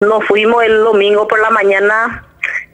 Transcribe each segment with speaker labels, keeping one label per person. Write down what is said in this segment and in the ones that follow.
Speaker 1: nos fuimos el domingo por la mañana.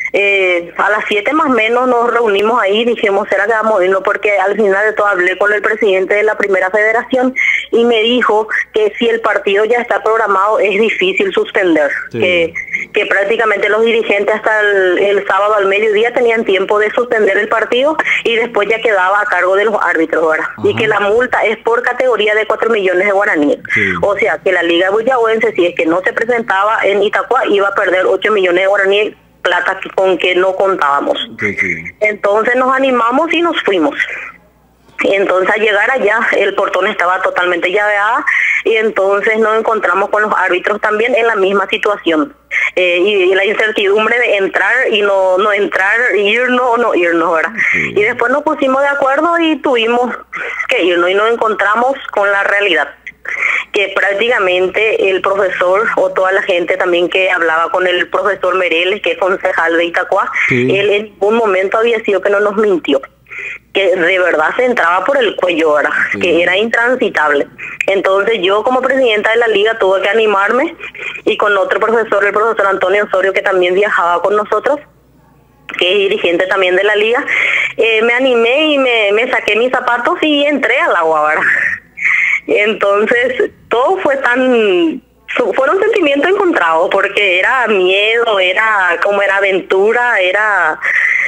Speaker 1: A las 7 más o menos nos reunimos ahí y dijimos, ¿será que vamos a irnos? Porque al final de todo hablé con el presidente de la primera federación y me dijo que si el partido ya está programado es difícil suspender, sí. que prácticamente los dirigentes hasta el sábado al mediodía tenían tiempo de suspender el partido y después ya quedaba a cargo de los árbitros, ¿verdad? Y que la multa es por categoría de 4 millones de guaraníes. Sí. O sea, que la Liga Buyahuense, si es que no se presentaba en Itacua, iba a perder 8 millones de guaraníes, plata con que no contábamos. Sí. Entonces nos animamos y nos fuimos. Entonces al llegar allá el portón estaba totalmente llaveado y entonces nos encontramos con los árbitros también en la misma situación. Y la incertidumbre de entrar y no entrar, irnos o no irnos, ¿verdad? Sí. Y después nos pusimos de acuerdo y tuvimos que irnos y nos encontramos con la realidad. Que prácticamente el profesor o toda la gente también que hablaba con el profesor Mereles, que es concejal de Itacua, sí. Él en ningún momento había sido que no nos mintió, que de verdad se entraba por el cuello, ¿verdad? Sí. Que era intransitable. Entonces yo como presidenta de la liga tuve que animarme y con otro profesor, el profesor Antonio Osorio, que también viajaba con nosotros, que es dirigente también de la liga, me animé y me saqué mis zapatos y entré al agua, ¿verdad? Entonces, todo fue fueron sentimientos encontrados, porque era miedo, era aventura, era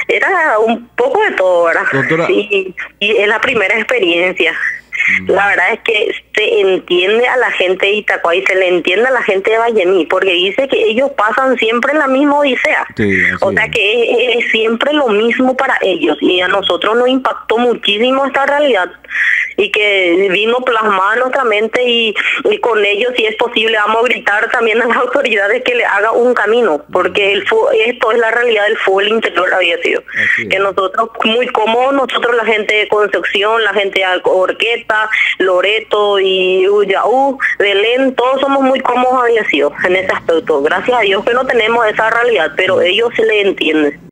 Speaker 1: un poco de todo, ¿verdad?
Speaker 2: Doctora.
Speaker 1: Y es la primera experiencia. La verdad es que se entiende a la gente de Itacua y se le entiende a la gente de Vallemí, porque dice que ellos pasan siempre la misma odisea. Sí, o sea que es siempre lo mismo para ellos, y a nosotros nos impactó muchísimo esta realidad y que vino plasmada en nuestra mente y con ellos, si es posible, vamos a gritar también a las autoridades que le haga un camino, porque esto es la realidad del fútbol interior había sido. Que nosotros, muy cómodos, nosotros la gente de Concepción, la gente de Orqueta, Loreto y Ullaú, Belén, todos somos muy cómodos había sido en ese aspecto. Gracias a Dios que no tenemos esa realidad, pero ellos se le entienden.